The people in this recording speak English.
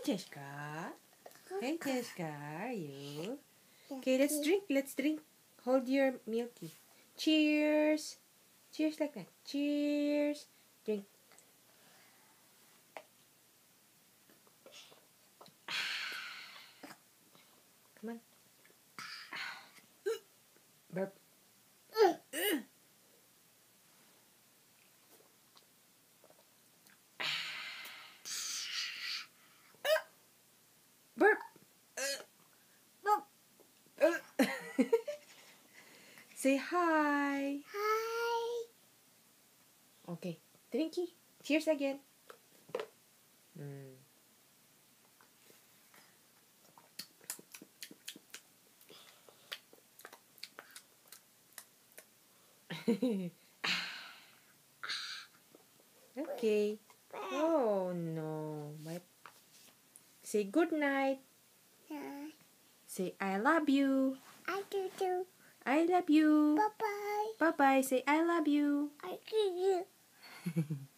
Teshka. Hey, Teshka, are you? Okay, let's drink. Let's drink. Hold your milky. Cheers. Cheers like that. Cheers. Drink. Come on. Burp. Burp. Say hi. Hi. Okay. Drinky. Cheers again. Okay. Oh no. Say good night. Yeah. Say I love you. I do too. I love you. Bye bye. Bye bye. Say I love you. I do you.